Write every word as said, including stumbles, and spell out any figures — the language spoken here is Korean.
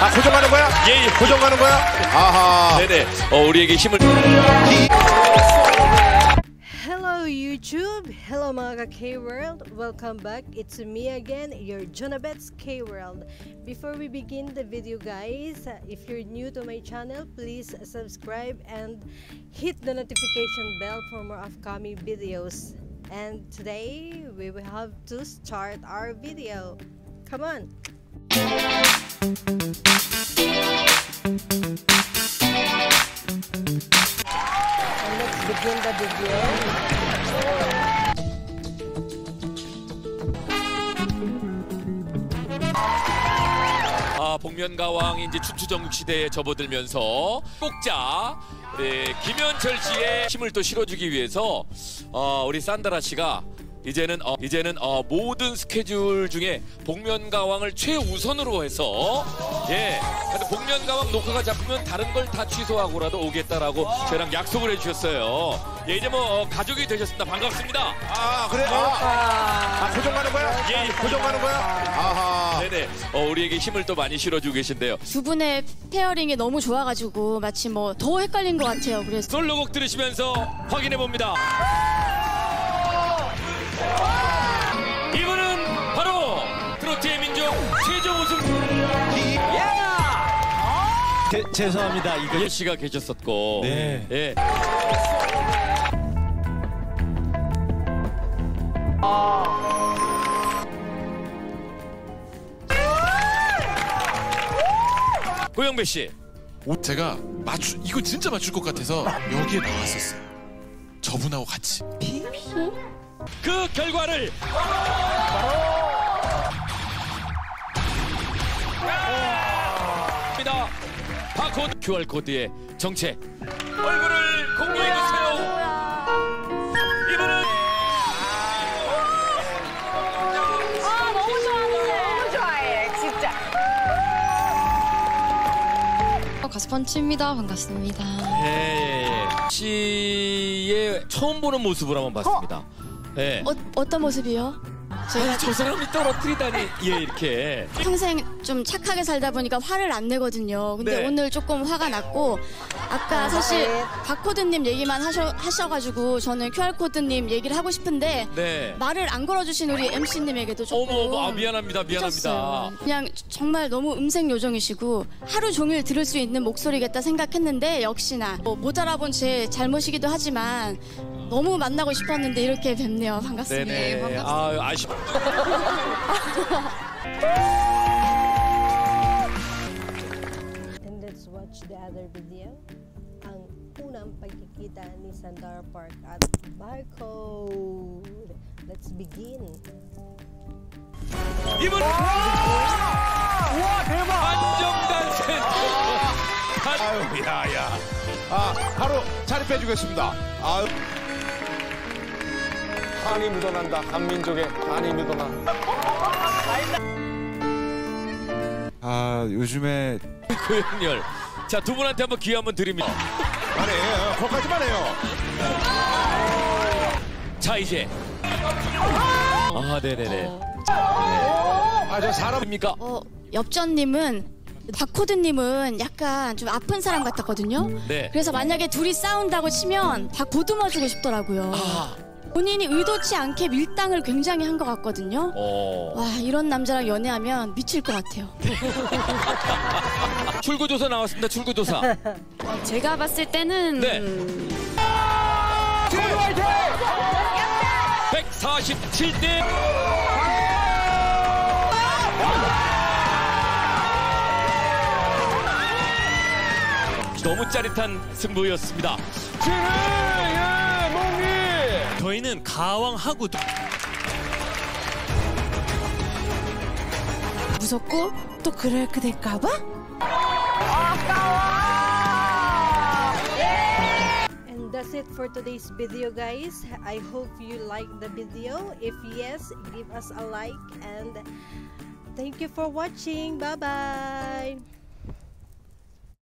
아, 고정하는 거야? 예, 예. 고정하는 거야? 아하. 네네. 어, 우리에게 힘을. Hello YouTube! Hello mga K-World! Welcome back! It's me again, your Jonabets K-World. Before we begin the video guys, if you're new to my channel, please subscribe and hit the notification bell for more upcoming videos. And today, we will have to start our video. Come on! And let's begin the video. 아, 복면가왕이 이제 춘추전국 시대에 접어들면서 꼭자 우리 김현철 씨의 힘을 또 실어주기 위해서 어, 우리 산드라 씨가 이제는 어, 이제는 어, 모든 스케줄 중에 복면가왕을 최우선으로 해서 예, 근데 복면가왕 녹화가 잡히면 다른 걸 다 취소하고라도 오겠다라고 저랑 약속을 해주셨어요. 예, 이제 뭐 어, 가족이 되셨습니다. 반갑습니다. 아, 그래? 아, 아 고정하는 거야? 예, 예. 고정하는 거야? 아하. 네네. 어, 우리에게 힘을 또 많이 실어주고 계신데요. 두 분의 페어링이 너무 좋아가지고 마치 뭐 더 헷갈린 것 같아요. 그래서 솔로곡 들으시면서 확인해 봅니다. 이분은 바로 트로트의 민족 최종 우승 제, 죄송합니다. 이거 예 씨가 계셨었고 네. 예. 고영배 씨. 제가 맞추 이거 진짜 맞출 것 같아서 여기에 나왔었어요. 저분하고 같이. 그 결과를 입니다. 바코드 큐알 코드의 정체. 얼굴을 공개해 주세요. 이분은 아 너무 좋아해 너무 좋아해 진짜. 가스펀치입니다. 반갑습니다. 예, 예, 예. 씨의 처음 보는 모습을 한번 봤습니다. 예. 어, 어떤 모습이요? 제가 아니, 저 사람이 떨어뜨리다니. 예, 이렇게. 평생 좀 착하게 살다 보니까 화를 안 내거든요. 근데 네. 오늘 조금 화가 났고 아까 사실 바코드님 얘기만 하셔, 하셔가지고 저는 큐알코드님 얘기를 하고 싶은데 네. 말을 안 걸어주신 우리 엠씨님에게도 조금 어머, 어머, 아, 미안합니다, 미안합니다. 삐졌어요. 그냥 정말 너무 음색 요정이시고 하루 종일 들을 수 있는 목소리겠다 생각했는데 역시나 뭐 못 알아본 제 잘못이기도 하지만 너무 만나고 싶었는데 이렇게 뵙네요. 반갑습니다. 네네. 반갑습니다. 아, 아쉽. And let's watch the other video. Ang unang pagkikita ni Sandara Park at Barcode. Let's begin. 이분. 와, 대박. 안정단 센터. 아유, 야, 야. 아, 바로 자립해 주겠습니다. 아유. 한이 묻어난다. 한민족의 한이 묻어나. 아 요즘에 고영렬. 자, 두 분한테 한번 기회 한번 드립니다. 안 해. 거기까지만 해요. 자, 이제. 아, 네네네. 아, 저 사람. 입니까? 어, 엽전님은 바코드님은 약간 좀 아픈 사람 같았거든요. 네. 그래서 만약에 둘이 싸운다고 치면 다 보듬어주고 싶더라고요. 아. 본인이 의도치 않게 밀당을 굉장히 한 것 같거든요. 어. 와, 이런 남자랑 연애하면 미칠 것 같아요. 출구조사 나왔습니다. 출구조사. 제가 봤을 때는 네. 음, 백사십칠 대 너무 짜릿한 승부였습니다. 저희는 가왕하고 무섭고 또 그렇게 될까봐? And that's it for today's video guys. I hope you liked the video. If yes, give us a like and thank you for watching. Bye bye.